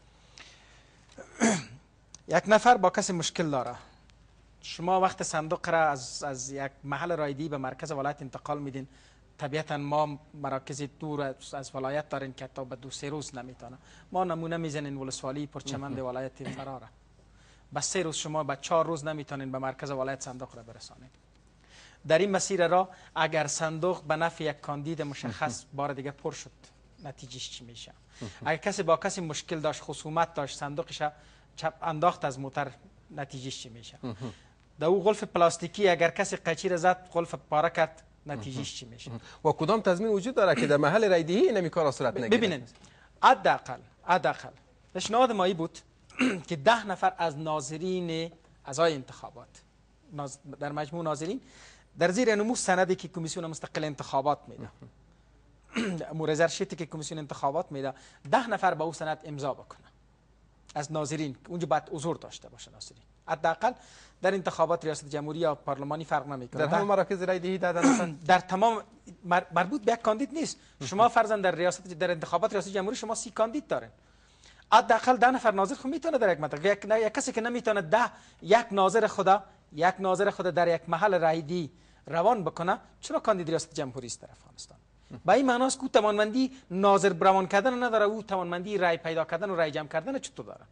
یک نفر با کسی مشکل داره، شما وقت صندوق را از یک محل رایدی به مرکز ولایت انتقال میدین، طبیعتا ما مراکز دور از ولایت داریم که تا به 2-3 روز نمیتونه. ما نمونه میزنین ولسوالی پرچمند ولایت فراره، به 3 روز شما به 4 روز نمیتونین به مرکز ولایت صندوق را برسانین. در این مسیر را اگر صندوق به نفع یک کاندید مشخص بار دیگه پر شد، نتیجهش چی میشه؟ اگر کسی با کسی مشکل داشت، خصومت داشت، صندوقش چپ انداخت از موتر، نتیجهش چی میشه؟ در او غلف پلاستیکی اگر کسی قچی را زد، غلف پاره کرد، نتیجهش چی میشه؟ و کدام تضمین وجود داره که در محل رایدهی این کار صورت نگیره؟ ببینید حداقل پیشنهاد مایی بود که 10 نفر از ناظرین اعضای انتخابات در مجموع ناظرین در زیر نمو سندی که کمیسیون مستقل انتخابات میده، مرزر شیتی که کمیسیون انتخابات میده، 10 نفر با او سند امضا بکنه از ناظرین، اونجا باید حضور داشته باشه ناظرین. حداقل در انتخابات ریاست جمهوری یا پارلمانی فرق نمیکنه. در همه مراکز رایدهی دادن در تمام مربوط به یک کاندید نیست. شما فرضاً در انتخابات ریاست جمهوری شما 30 کاندید دارین، حداقل 10 نفر ناظر خود میتونه در یک منطقه. یک کسی که نمیتونه یک ناظر خدا در یک محل رایدی روان بکنه، چرا کاندید ریاست جمهوری است در افغانستان؟ با این معناست که توانمندی ناظر روان کردن نداره، او توانمندی رای پیدا کردن و رای جمع کردن چطور داره؟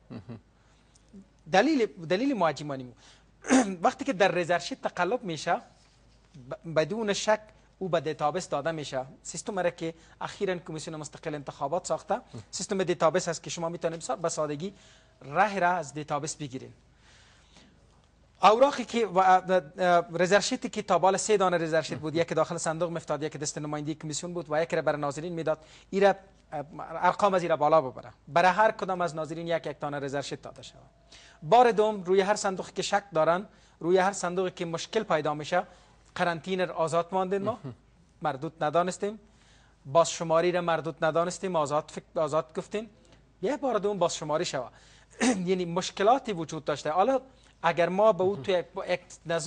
دلیل معجمانی وقتی که در رزرشیت تقلب میشه، بدون شک او به دیتابیس داده میشه. سیستم را که اخیراً کمیسیون مستقل انتخابات ساخته، سیستم دیتابیس هست که شما میتونید به سادگی راه را از دیتابیس بگیرین. اوراقی که رزرشیتی که تا بالا 3 دانه رزرشیت بود، یکی داخل صندوق میفتاد، یکی دست نمایندگی کمیسیون بود و یکی را برای ناظرین میداد. ایرا ارقام از ایرا بالا ببره، برای هر کدام از ناظرین یک دانه رزرشیت داده شود. بار دوم روی هر صندوقی که شک دارن، روی هر صندوقی که مشکل پیدا میشه، قرنطینه را آزاد ماندیم، ما مردود ندانستیم، باز شماری را مردود ندانستیم، آزاد گفتیم، یه بار دوم باز شماری شود. یعنی مشکلاتی وجود داشته. حالا اگر ما به او توی یک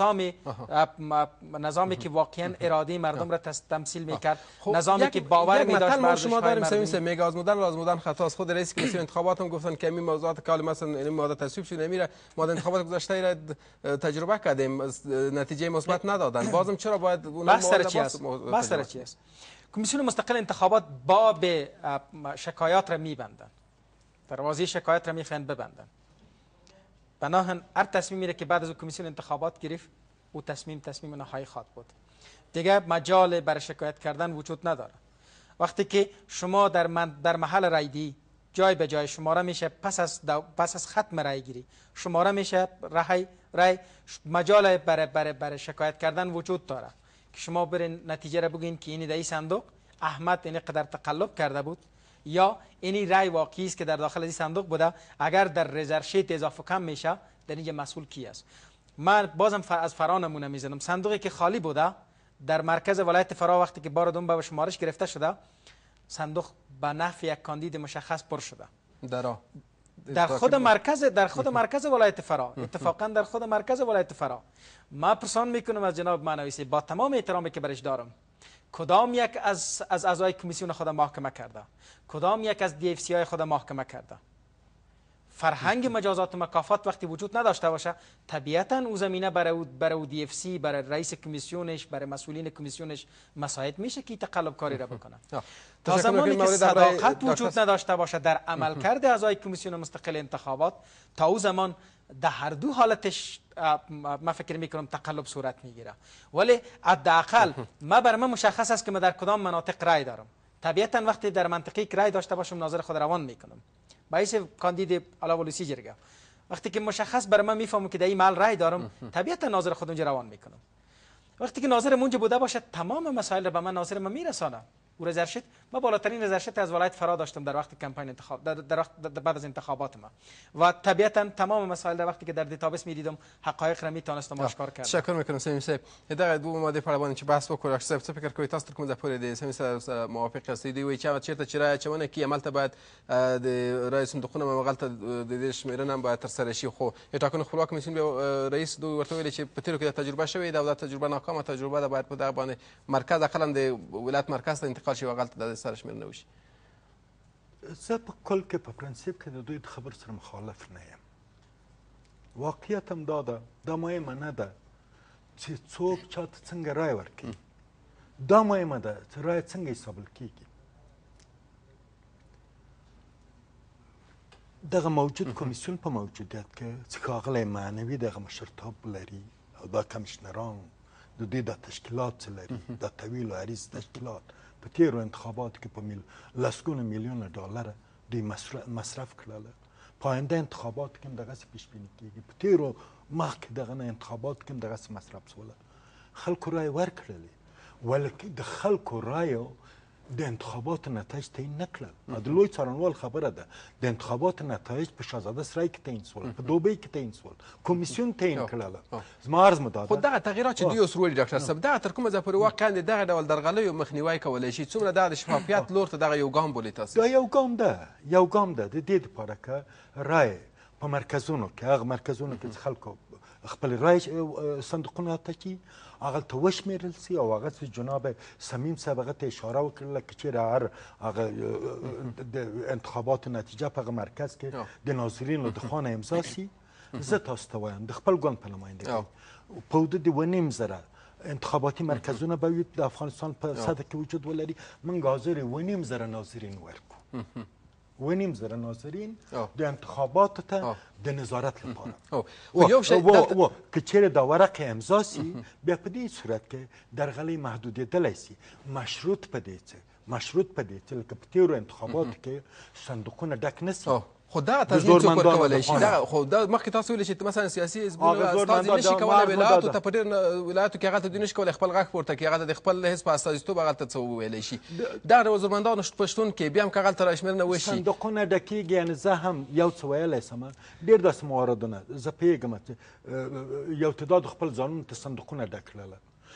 نظامی که واقعا اراده مردم را تمثیل میکرد، نظامی که باور می‌داشت ما شما داریم سمیم میگه آزمودن خطاست. خود رئیس کمیسیون انتخابات هم گفتن که این موضوعات که مثلا این ماده تصویب شده نمیره، ماده انتخابات گذشته را تجربه کردیم، نتیجه مثبت ندادن، بازم چرا باید اونها بحث چی است؟ کمیسیون مستقل انتخابات باب شکایات را میبندن، دروازه شکایت را میخوان ببندن. بناهن هر تصمیمی را که بعد از کمیسیون انتخابات گرفت، او تصمیم نهایی خواهد بود. دیگه مجال برای شکایت کردن وجود نداره. وقتی که شما در محل رایدی جای به جای شماره میشه، پس از ختم رای گیری شماره میشه رای، مجال برای شکایت کردن وجود داره که شما برین نتیجه را بگین که این در این صندوق احمد این قدر تقلب کرده بود، یا اینی رای واقعی است که در داخل این صندوق بوده. اگر در رزرشیت اضافه کم میشه، در اینجا مسئول کی است؟ من بازم از فرا نمونه میزنم. صندوقی که خالی بوده در مرکز ولایت فرا، وقتی که بار دوم به شمارش گرفته شده، صندوق به نفع یک کاندید مشخص پر شده در خود مرکز ولایت فرا. اتفاقا در خود مرکز ولایت فرا ما پرسان میکنم از جناب معنوی، با تمام احترامی که برش دارم، کدام یک از اعضای کمیسیون خود محاکمه کرده؟ کدام یک از دی اف سی های خود محاکمه کرده؟ فرهنگ مجازات و مکافات وقتی وجود نداشته باشه طبیعتا او زمینه برای دی اف سی، برای رئیس کمیسیونش، برای مسئولین کمیسیونش مساعد میشه که تقلب کاری را بکنه. تا زمانی که صداقت وجود نداشته باشه در عملکرد اعضای کمیسیون مستقل انتخابات، تا او زمان در هر دو حالتش ما فکر میکنم تقلب صورت میگیره. ولی حداقل بر من مشخص است که من در کدام مناطق رای دارم. طبیعتا وقتی در منطقه رای داشته باشم ناظر خود روان میکنم باعث کاندید الاولوسی جرگه. وقتی که مشخص بر من میفهمم که در این محل رای دارم طبیعتا ناظر خود اونجا روان میکنم. وقتی که ناظر اونجا بوده باشه تمام مسائل را به من ناظر من میرسانه. او رزرشت ما بالاترین رزرشت از ولایت فرا داشتم در وقت کمپین انتخاب در بعد از انتخابات ما و طبیعتا تمام مسائل در وقتی که در دیتابیس میدیدم حقایق را میتونستم آشکار کردم. تشکر میکنم سیمی صاحب. دغه دوه ماده په اړه چې بحث وکړو صاحب څه فکر کوي تاسو تر کومه ځای پورې د سیمی صاحب سره موافق یاست؟ دوی وایي چې چیرته چې رایه اچونه کیږي هملته باید د رایې صندوقونه همغلته د دې شمیرنه هم باید ترسره شي، خو د ټاکنو خپلواک کمیسیون رئیس دوی ورته ویلي چې په تېرو کې د تجربه شوې ده او دا تجربه ناکامه تجربه ده، باید په دغه باندې مرکز اقلا د ولایت مرکز ته انتقال شي او هغلته د سره شمیرنه وشي. زه په کل کې په پرنسیپ کې د دوی د خبر سره مخالف نه یم. واقعیت هم دا ده، دا مهمه نه ده چې څوک چاته څنګه رای ورکوي، دا مهمه ده چې رای څنګه حسابل کیږي. دغه موجود کمیسیون په موجودیت کې چې ښاغلی معنوي دغه مشرتاب لري او دا کمیشنران د دوی دا تشکیلات چې لري دا طویل و عریض تشکیلات په تیرو انتخاباتو کې په لسګونه میلیونه ډالره دوی مصرف کړله. په آینده انتخاباتو کې هم دغسې پیشبیني کېږي. په تیرو مخکې دغه نه انتخاباتو کې هم دغسې مصرف شوله. خلکو رای ورکړلې ولکه د خلکو رایو د انتخاباتو نتایج تعیین نه کړل. د لوی څارنوال خبره ده د انتخاباتو نتایج په شهزاده سرای کې تعیین شول، په دوبۍ کې تعیین شول، کمیسیون تعیین کړله. زما عرض مو دا ده خو دغه تغییرات چې دوی اوس وایي ډاکټر صاحب دغه تر کومه ځایه پورې واقعا د دغه ډول درغلیو مخنیوی کولی شي؟ څومره دغه د شفافیت لور ته دغه یو ګام بولي تاسو؟ دا یو ګام ده، یو ګام ده د دې دپاره که رای په مرکزونو کې هغه مرکزونو کې چې خلکو خپل رای صندوقونه ته هغلته وشمېرل سي او هغه چې جناب صمیم صاحب هغه ته اشاره وکړله که چېرې هر هغه د انتخاباتو نتیجه په هغه مرکز کې د ناظرینو د خوا نه امضا سي. زه تاسو ته وایم د خپل ګوند په نمایندګۍ په حدود 2.5 انتخاباتي مرکزونه به وي د افغانستان په سطح کې وجود ولري. موږ حاضر یې 2.5 ناظرین ورکړو، 2.5 ناظرین د انتخاباتو ته د نظارت لپاره. که چیرې دا ورق امضا سي بیا په دې صورت کې درغلۍ محدودېدلی سي. مشروط په دې چې لکه په تېرو انتخاباتو کې صندوقونه ډک نه سي. خو دغه تضمین څوک ورکولی شي؟ خو دا مخکې تاسو ویلي چې مثلا سیاسي حزبونه استازي نشي کولی ولایاتو ته په ډېر ولایاتو کې هغلته دوی نشي کولی خپل غږ پورته کړي، هغلته د خپل حزب په استازیتوب هغلته څه وویلی شي. دغه ډول زورمندانو په شتون کې بیا هم که هغلته راشمېرنه وشي صندوقونه ډکېږي. یعنې زه هم یو څه ویلی شم، ډېر داسې مواردونه زه پوهېږم چې یو تعداد خپل ځانونو ته صندوقونه ډک کړله.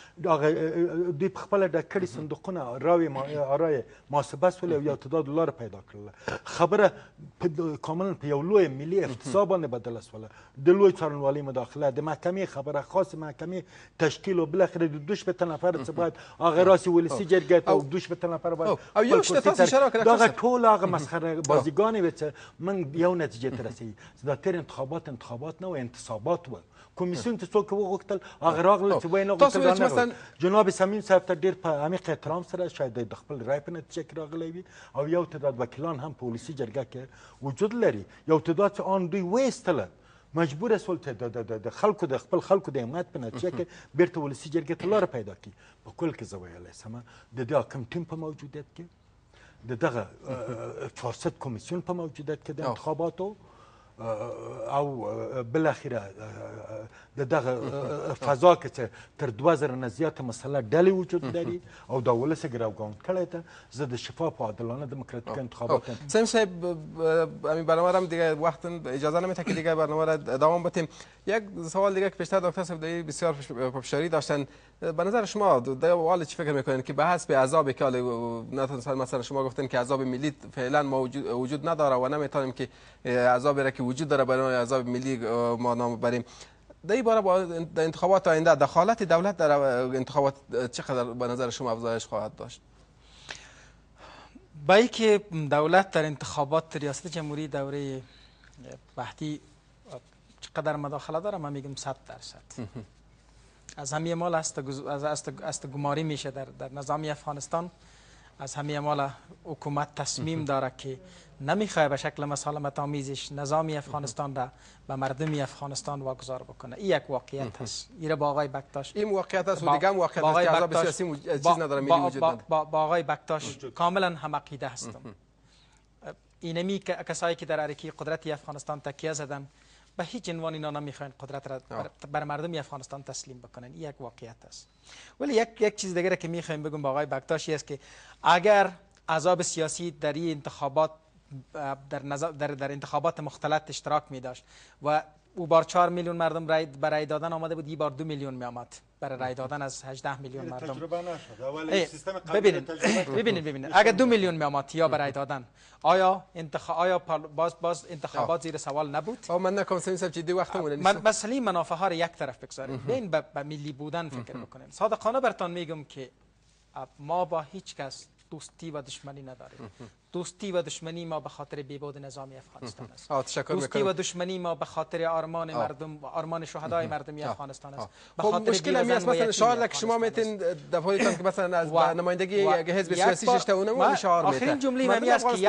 دوی په خپله ډک کړي صندوقونه رای محاسبه شولې او یو تعداد لاره پیدا کړله. خبره کاملا په یو لوی ملي اقتصاد باندې بدله شوله. د لوی څارنوالۍ مداخله، د محکمې خبره، خاص محکمې تشکیل او بالاخره د 2 نفر چې باید هغه راسي ولسي جرګې ته او 2 نفر باید او یو شته تاسو اشاره وکړه دغه ټول هغه مسخره بازیګانې وې چې موږ یو نتیجې ته رسوي. دا تېر انتخابات نه وو، انتصابات وو. کمیسیون ته څوک وغوښتل هغه راغله چې وایي نه غوښتل. جناب صمیم صاحب ته ډېر په عمیق احترام سره شاید د خپل رای په نتیجه کې راغلی وي او یو تعداد وکیلان هم په ولسي جرګه کې وجود لري. یو تعداد چې آن دوی وایستله مجبور شول چې د خلکو د خپل خلکو د حمایت په نتیجه کې بیرته ولسي جرګې ته لاره پیدا کړي. په کل کې زه ویلی شم د دې حاکم ټیم په موجودیت کې د دغه فاسد کمیسیون په موجودیت کې د انتخاباتو او بالاخره د دغه فضا کې چې تر 2000 نه زیاته مسله ډلې وجود لري او دا ولس یې ګروګاوند کړی ده. زه د شفاف و عادلانه دموکراتیک انتخابات سیم صاحب همین برنامه را هم دیگه وقت اجازه نمیده که دیگه برنامه را ادامه بدیم. یک سوال دیگه که بیشتر دکتر صاحب بسیار پافشاری داشتن. به نظر شما در چی فکر میکنین که به حسب عذابی که مثلا شما گفتین که عذاب ملی فعلا وجود نداره و نمیتونیم که عذابی را که وجود داره برای عذاب ملی ما نام بریم، در این باره با انتخابات آینده دخالت دولت در انتخابات چقدر به نظر شما افزایش خواهد داشت؟ با اینکه دولت در انتخابات ریاست جمهوری دوره وقتی چقدر مداخله داره من میگم 100%. از همه مال است گماری میشه در نظامی افغانستان. از همه مال حکومت تصمیم داره که نمیخواه به شکل مسالمت آمیزش نظامی افغانستان را به مردمی افغانستان واگذار بکنه. این یک واقعیت هست. این با آقای بکتاش این واقعیت است و دیگه هم واقعیت است که عذاب سیاسی چیز نداره ملی وجود نداره. با آقای بکتاش کاملا هم عقیده هستم. اینمی کسایی که در عرکی قدرتی افغانستان تکیه زدن به هیچ عنوان اینا نمیخواین قدرت را بر مردم افغانستان تسلیم بکنن. این یک واقعیت است. ولی یک چیز دیگه که میخوایم بگم با آقای بکتاشی است که اگر عذاب سیاسی در این انتخابات در انتخابات مختلط اشتراک می داشت و او بار 4 میلیون مردم برای دادن آمده بود، این بار 2 میلیون می آمد برای رای دادن از 18 میلیون مردم. تجربه نشد. ولی سیستم ببینید اگر 2 میلیون می آمد یا برای دادن آیا باز انتخابات زیر سوال نبود؟ من نکنم سمین صاحب جدی وقتمون نیست. مسئله منافع ها را یک طرف بگذاریم، بین به ملی بودن فکر بکنیم. صادقانه برتان میگم که ما با هیچ کس دوستی و دشمنی نداریم. دوستی و دشمنی ما به خاطر بیبود نظامی افغانستان است. دوستی و دشمنی ما به خاطر آرمان مردم، آرمان شهدای مردمی افغانستان است. خب مشکل همی است مثلا شعار که شما میتین دفعاتون که مثلا از نمایندگی حزب سیاسی ششتونه اون شعار میتین. آخرین جمله همی است که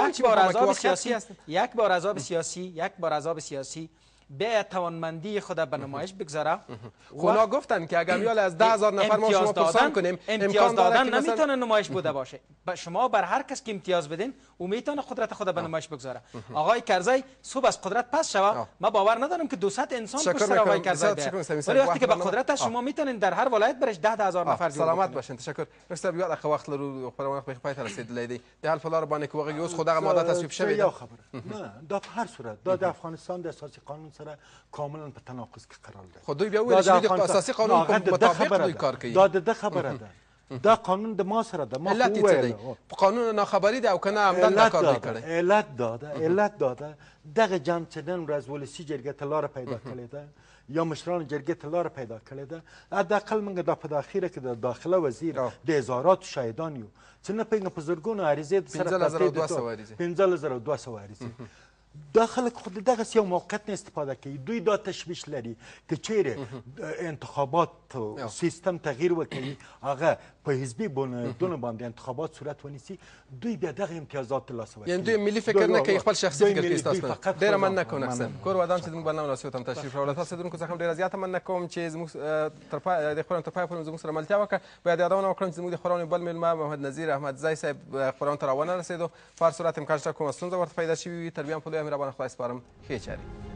یک بار عذاب سیاسی به توانمندی خود به نمایش بگذاره. اونا گفتن که اگر میال از 10,000 نفر ما شما پرسان کنیم امتیاز دادن نمیتونه نمایش بوده باشه. شما بر هر کس که امتیاز بدین او میتونه قدرت خود به نمایش بگذاره. آقای کرزی صبح از قدرت پس شوه ما باور ندارم که 200 انسان پشت سر آقای کرزی بیاد. ولی وقتی که به قدرت از شما میتونین در هر ولایت برش 10,000 نفر جور سلامت باشین. تشکر. رسته بیاد اخ وقت رو خبرونه به پای رسید لیدی ده حال فلار باندې که واقعي اوس خدای ماده تصویب شوی یا خبره نه دا په هر صورت دا د افغانستان د اساسي قانون سره کاملا په تناقض کې قرار ده. خود دوی بیا ویل چې د اساسي قانون په مطابق دوی کار کوي. دا د خبره ده. دا قانون د ما سره ده. ما ویل قانون ناخبری ده او کنه عمدن دا کار دوی کړی. علت داده دغه جمع چدن ورځ ولسی جرګه ته لار پیدا کړې ده یا مشران جرګې ته لار پیدا کړې ده. حداقل موږ دا په اخیره کې د داخله وزیر د اظهارات شاهدان یو چې نه پیږه په زرګونو عریضې سره 15,200 عریضې دا خلک خود دغه یو موقعیت نه استفاده کوي. دوی دا تشویش لري که چیرې انتخابات سیستم تغییر وکړي هغه په حزبي بنیادونو باندې انتخابات صورت ونیسي دوی بیا دغه امتیازات ترلاسه کوي. یعنی دوی ملي فکر نه کوي خپل شخصي فکر کوي. تاسو ډېره مننه کوم اکثر کور ودان چې موږ برنامه راسي ته تشریف راوړل. تاسو دونکو څخه ډېره زیاته مننه کوم چې زموږ تر پای د خبرونو تر پای پورې زموږ سره ملتیا وکړه. باید یادونه وکړم چې زموږ د خبرونو بل میلمه محمد نظیر احمدزی صاحب خبرونو ته راونه رسېدو. په هر صورت امکان شته کومه ستونزه ورته پیدا شوې وي تر بیا هم په لویه مهربانۍ خدای سپارم. ښې چارې.